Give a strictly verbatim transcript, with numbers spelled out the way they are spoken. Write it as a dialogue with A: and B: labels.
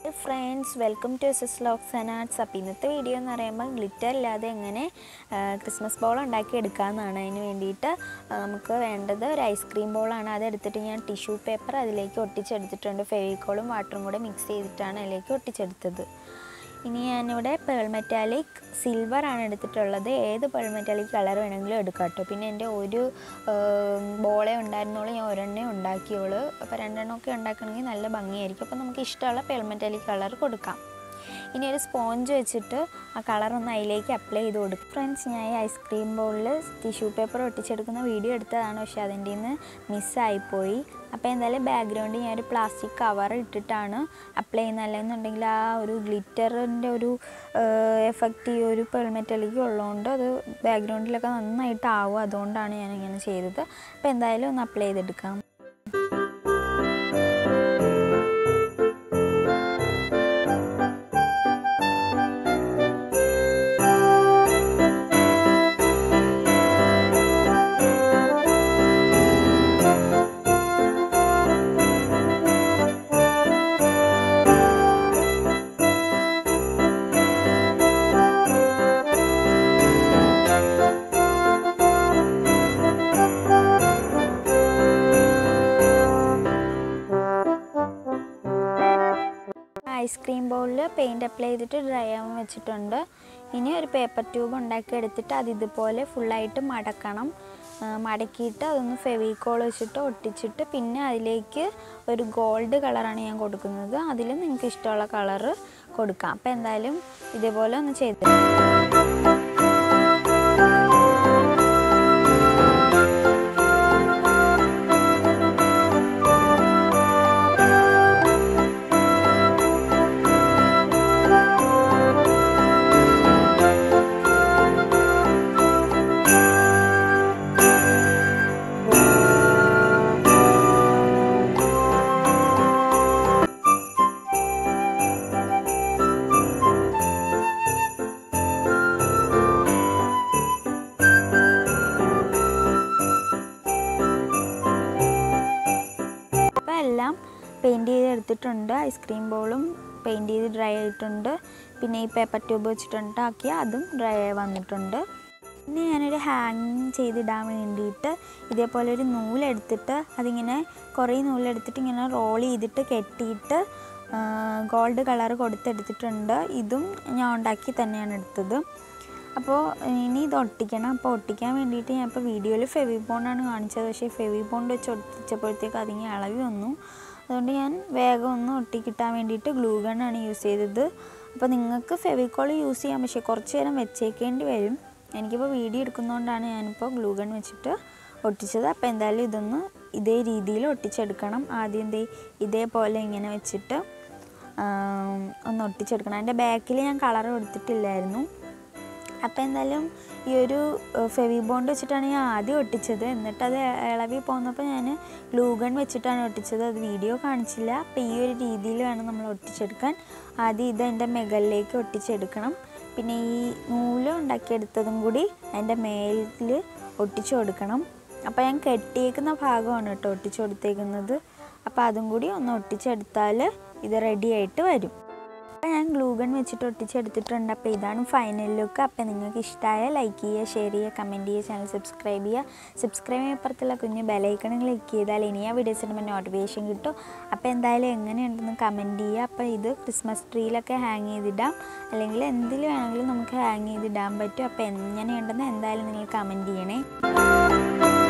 A: Hi friends, welcome to S S Vlogs and Arts. അപ്പോൾ ഇന്നത്തെ video എന്ന് പറയുമ്പോൾ ഗ്ലിറ്റർ ഇല്ലാതെ എങ്ങനെ ക്രിസ്മസ് ബോൾ ഉണ്ടാക്കി എടുക്കാമെന്നാണ്. അതിന് വേണ്ടിയിട്ട് നമുക്ക് വേണ്ടത് ഒരു ഐസ്ക്രീം ബോളാണ്. അതെടുത്തിട്ട് ഞാൻ ടിഷ്യൂ പേപ്പർ അതിലേക്ക് ഒട്ടിച്ചെടുത്തിട്ടുണ്ട്. ഫെവിക്കോളും വാട്ടറും കൂടെ മിക്സ് ചെയ്തിട്ടാണ് അതിലേക്ക് ഒട്ടിച്ചെടുത്തത്. ഇനി ഞാനിവിടെ പേൾ മെറ്റാലിക് സിൽവർ ആണ് എടുത്തിട്ടുള്ളത്. ഏത് പേൾ മെറ്റാലിക് കളർ വേണമെങ്കിലും എടുക്കാം കേട്ടോ. പിന്നെ എൻ്റെ ഒരു ബോളേ ഉണ്ടായിരുന്നുള്ളൂ, ഞാൻ ഒരെണ്ണേ ഉണ്ടാക്കിയോളൂ. അപ്പോൾ രണ്ടെണ്ണമൊക്കെ ഉണ്ടാക്കണമെങ്കിൽ നല്ല ഭംഗിയായിരിക്കും. അപ്പോൾ നമുക്ക് ഇഷ്ടമുള്ള പേൾ മെറ്റാലിക് കളർ കൊടുക്കാം. ഇനി ഒരു സ്പോഞ്ച് വെച്ചിട്ട് ആ കളറൊന്ന് അതിലേക്ക് അപ്ലൈ ചെയ്ത് കൊടുക്കും. ഫ്രണ്ട്സ്, ഞാൻ ഈ ഐസ്ക്രീം ബോളിൽ ടിഷ്യൂ പേപ്പർ ഒട്ടിച്ചെടുക്കുന്ന വീഡിയോ എടുത്തതാണ്, പക്ഷേ അതിൻ്റെ നിന്ന് മിസ്സായിപ്പോയി. അപ്പോൾ എന്തായാലും ബാക്ക്ഗ്രൗണ്ടിൽ ഞാനൊരു പ്ലാസ്റ്റിക് കവർ ഇട്ടിട്ടാണ് അപ്ലൈ ചെയ്യുന്നത്. അല്ലെന്നുണ്ടെങ്കിൽ ആ ഒരു ഗ്ലിറ്ററിൻ്റെ ഒരു എഫക്റ്റ് ഈ ഒരു പേൾ മെറ്റാലിക് ഉള്ളതുകൊണ്ട് അത് ബാക്ക്ഗ്രൗണ്ടിലൊക്കെ നന്നായിട്ടാവും. അതുകൊണ്ടാണ് ഞാനിങ്ങനെ ചെയ്തത്. അപ്പോൾ എന്തായാലും ഒന്ന് അപ്ലൈ ചെയ്തെടുക്കാം. ഐസ്ക്രീം ബോളിൽ പെയിൻറ്റ് അപ്ലൈ ചെയ്തിട്ട് ഡ്രൈ ആവാൻ വെച്ചിട്ടുണ്ട്. ഇനി ഒരു പേപ്പർ ട്യൂബ് ഉണ്ടാക്കി എടുത്തിട്ട് അത് ഇതുപോലെ ഫുള്ളായിട്ട് മടക്കണം. മടക്കിയിട്ട് അതൊന്ന് ഫെവിക്കോൾ വെച്ചിട്ട് ഒട്ടിച്ചിട്ട് പിന്നെ അതിലേക്ക് ഒരു ഗോൾഡ് കളറാണ് ഞാൻ കൊടുക്കുന്നത്. അതിൽ നിങ്ങൾക്ക് ഇഷ്ടമുള്ള കളറ് കൊടുക്കാം. അപ്പോൾ എന്തായാലും ഇതേപോലെ ഒന്ന് ചെയ്ത് എല്ലാം പെയിൻറ്റ് ചെയ്തെടുത്തിട്ടുണ്ട്. ഐസ്ക്രീം ബോളും പെയിൻറ്റ് ചെയ്ത് ഡ്രൈ ആയിട്ടുണ്ട്. പിന്നെ ഈ പേപ്പർ ട്യൂബ് വെച്ചിട്ടുണ്ടാക്കിയ അതും ഡ്രൈ ആയി വന്നിട്ടുണ്ട്. പിന്നെ ഞാനൊരു ഹാങ് ചെയ്തിടാൻ വേണ്ടിയിട്ട് ഇതേപോലെ ഒരു നൂലെടുത്തിട്ട് അതിങ്ങനെ കുറേ നൂലെടുത്തിട്ട് ഇങ്ങനെ റോൾ ചെയ്തിട്ട് കെട്ടിയിട്ട് ഗോൾഡ് കളർ കൊടുത്തെടുത്തിട്ടുണ്ട്. ഇതും ഞാൻ ഉണ്ടാക്കി തന്നെയാണ് എടുത്തത്. അപ്പോൾ ഇനി ഇത് ഒട്ടിക്കണം. അപ്പോൾ ഒട്ടിക്കാൻ വേണ്ടിയിട്ട് ഞാൻ ഇപ്പോൾ വീഡിയോയിൽ ഫെവി ബോണ്ടാണ് കാണിച്ചത്, പക്ഷേ ഫെവി ബോണ്ട് വെച്ച് ഒട്ടിച്ചപ്പോഴത്തേക്ക് അതിങ്ങനെ ഇളവി വന്നു. അതുകൊണ്ട് ഞാൻ വേഗം ഒന്ന് ഒട്ടിക്കിട്ടാൻ വേണ്ടിയിട്ട് ഗ്ലൂ ഗണ്ണാണ് യൂസ് ചെയ്തത്. അപ്പോൾ നിങ്ങൾക്ക് ഫെവിക്കോൾ യൂസ് ചെയ്യാം, പക്ഷേ കുറച്ച് നേരം വെച്ചേക്കേണ്ടി വരും. എനിക്കിപ്പോൾ വീഡിയോ എടുക്കുന്നതുകൊണ്ടാണ് ഞാനിപ്പോൾ ഗ്ലൂ ഗൺ വെച്ചിട്ട് ഒട്ടിച്ചത്. അപ്പോൾ എന്തായാലും ഇതൊന്ന് ഇതേ രീതിയിൽ ഒട്ടിച്ചെടുക്കണം. ആദ്യം ഇതേ ഇതേപോലെ ഇങ്ങനെ വെച്ചിട്ട് ഒന്ന് ഒട്ടിച്ചെടുക്കണം. അതിൻ്റെ ബാക്കിൽ ഞാൻ കളർ കൊടുത്തിട്ടില്ലായിരുന്നു. അപ്പോൾ എന്തായാലും ഈ ഒരു ഫെവി ബോണ്ട് വെച്ചിട്ടാണ് ഞാൻ ആദ്യം ഒട്ടിച്ചത്. എന്നിട്ട് അത് ഇളവി പോന്നപ്പോൾ ഞാൻ ഗ്ലൂ ഗൺ വെച്ചിട്ടാണ് ഒട്ടിച്ചത്. അത് വീഡിയോ കാണിച്ചില്ല. അപ്പോൾ ഈ ഒരു രീതിയിൽ വേണം നമ്മൾ ഒട്ടിച്ചെടുക്കാൻ. ആദ്യം ഇത് എൻ്റെ മുകളിലേക്ക് ഒട്ടിച്ചെടുക്കണം. പിന്നെ ഈ നൂല് ഉണ്ടാക്കിയെടുത്തതും കൂടി അതിൻ്റെ മേലിൽ ഒട്ടിച്ചു കൊടുക്കണം. അപ്പോൾ ഞാൻ കെട്ടിയേക്കുന്ന ഭാഗമാണ് കേട്ടോ ഒട്ടിച്ചു കൊടുത്തേക്കുന്നത്. അപ്പോൾ അതും കൂടി ഒന്ന് ഒട്ടിച്ചെടുത്താൽ ഇത് റെഡി ആയിട്ട് വരും. അപ്പോൾ ഞാൻ ഗ്ലൂ ഗൺ വെച്ചിട്ട് ഒട്ടിച്ചെടുത്തിട്ടുണ്ട്. അപ്പോൾ ഇതാണ് ഫൈനൽ ലുക്ക്. അപ്പോൾ നിങ്ങൾക്ക് ഇഷ്ടമായ ലൈക്ക് ചെയ്യുക, ഷെയർ ചെയ്യുക, കമൻറ്റ് ചെയ്യുക, ചാനൽ സബ്സ്ക്രൈബ് ചെയ്യുക. സബ്സ്ക്രൈബ് ചെയ്യുമ്പോഴത്തുള്ള കുഞ്ഞ് ബെലൈക്കൺ ക്ലിക്ക് ചെയ്താൽ ഇനി ആ വീഡിയോസ് ഇടുമ്പോൾ നോട്ടിഫിക്കേഷൻ കിട്ടും. അപ്പോൾ എന്തായാലും എങ്ങനെയുണ്ടെന്ന് കമൻറ്റ് ചെയ്യുക. അപ്പോൾ ഇത് ക്രിസ്മസ് ട്രീയിലൊക്കെ ഹാങ് ചെയ്തിടാം, അല്ലെങ്കിൽ എന്തിൽ വേണമെങ്കിലും നമുക്ക് ഹാങ് ചെയ്തിടാൻ പറ്റും. അപ്പോൾ എങ്ങനെയുണ്ടെന്ന് എന്തായാലും നിങ്ങൾ കമൻറ്റ് ചെയ്യണേ.